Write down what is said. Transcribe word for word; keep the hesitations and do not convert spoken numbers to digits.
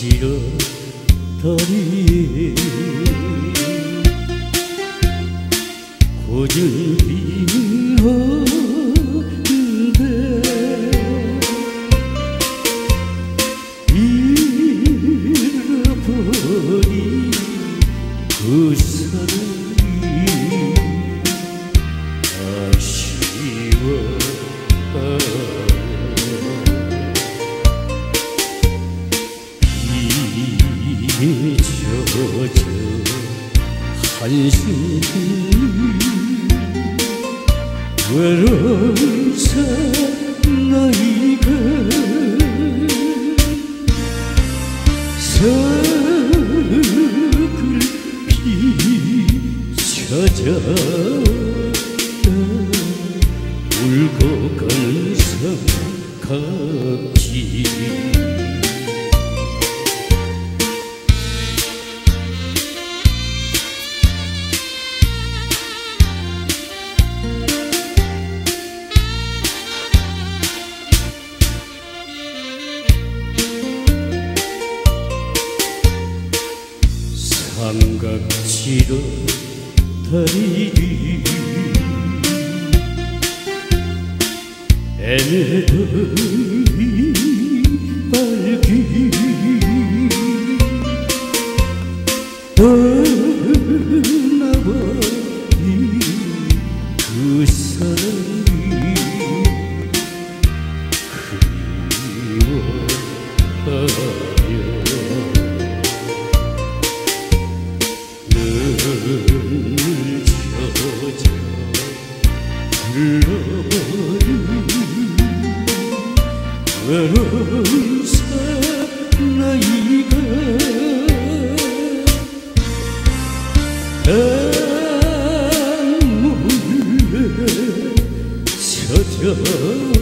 다리에 고집이 없는데 잃어버린 그 사랑이 아쉬워. 잊혀져 한심히 외로운 사나이가 석을 비춰져 울고 가는 삼각지. 삼각지로 다리를 애매더니 빨기 떠나버린 그 사랑이 그리워하여 눈을 젖어 흘러버린 외로운 사나이가 난 몰래 서져